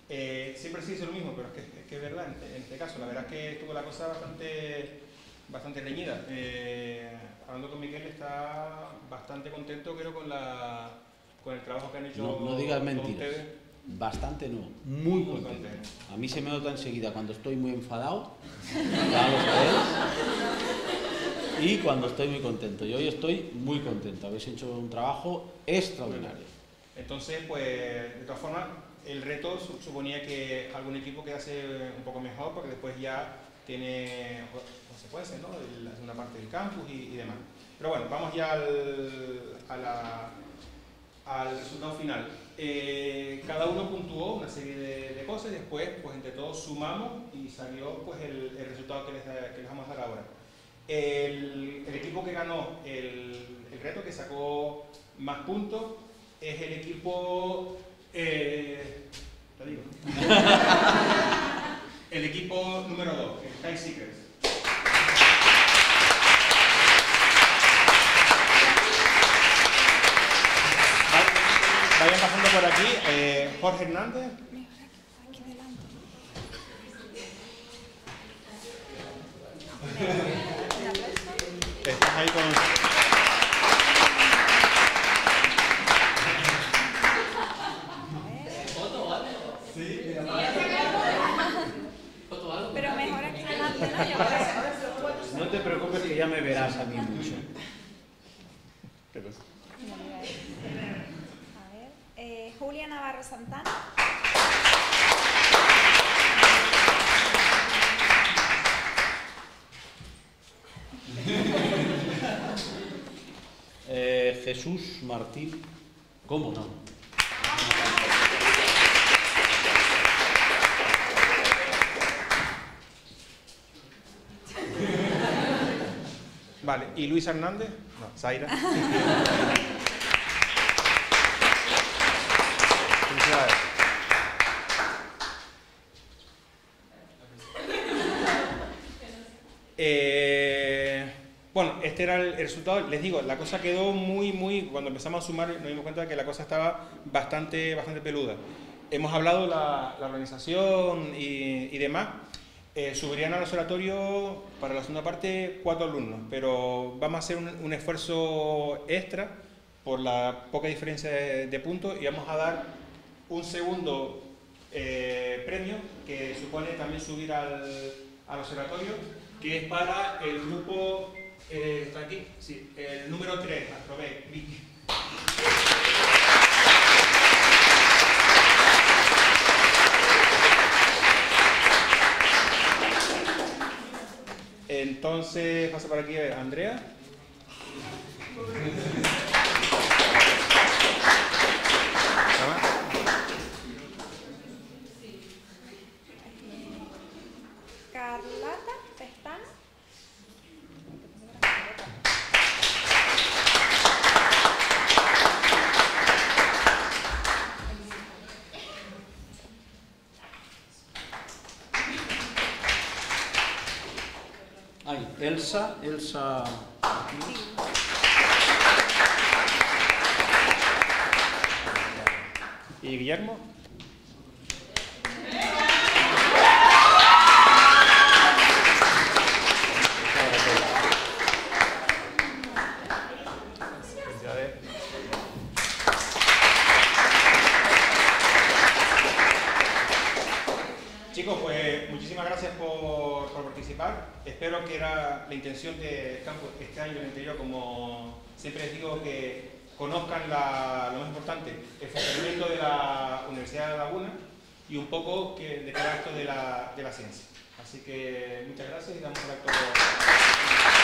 Siempre se dice lo mismo, pero es que es verdad en este caso. La verdad es que estuvo la cosa bastante reñida. Hablando con Miquel, está bastante contento, creo, con el trabajo que han hecho no digas mentiras. ustedes. Bastante no, muy contento. A mí se me nota enseguida cuando estoy muy enfadado, ya lo sabéis, y cuando estoy muy contento. Y hoy estoy muy contento. Habéis hecho un trabajo extraordinario. Entonces, pues, de todas formas, el reto suponía que algún equipo quedase un poco mejor, porque después ya tiene consecuencias, ¿no? La segunda parte del campus y demás. Pero bueno, vamos ya al resultado final. Cada uno puntuó una serie de cosas y después, pues entre todos sumamos y salió pues el resultado que les vamos a dar ahora. El equipo que ganó el reto, que sacó más puntos, es el equipo... te digo. El equipo número 2, el Sky Seekers. Vayan pasando por aquí. Jorge Hernández. Aquí delante. Estás ahí con... Sí, Pero mejor aquí delante, ¿no? No te preocupes que ya me verás a mí mucho. A ver, Julia Navarro Santana. Jesús Martín, ¿cómo no? Vale, ¿y Luis Hernández? No, Zaira. Felicidades. Bueno, este era el resultado. Les digo, la cosa quedó muy... Cuando empezamos a sumar nos dimos cuenta de que la cosa estaba bastante peluda. Hemos hablado de la organización y demás. Subirían al observatorio para la segunda parte 4 alumnos, pero vamos a hacer un esfuerzo extra por la poca diferencia de puntos y vamos a dar un segundo premio que supone también subir al observatorio, que es para el grupo, está aquí, sí, el número 3, Astrobé, Vicky. Entonces, pasa por aquí Andrea. Carlota Pestana. Ay, Elsa. ¿Y Guillermo? Chicos, pues muchísimas gracias por participar. Espero que era la intención de Campus este año y el anterior, como siempre les digo, que conozcan lo más importante, el funcionamiento de la Universidad de La Laguna y un poco de cada acto de la ciencia. Así que muchas gracias y damos el acto.